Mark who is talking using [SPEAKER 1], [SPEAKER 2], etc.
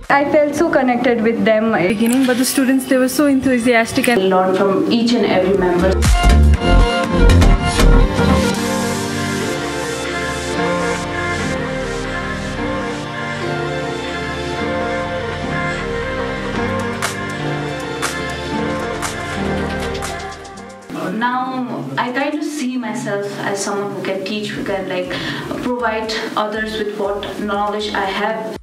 [SPEAKER 1] I felt so connected with them at the beginning, but the students, they were so enthusiastic and
[SPEAKER 2] learned from each and every member. Now I kind of see myself as someone who can teach, who can provide others with what knowledge I have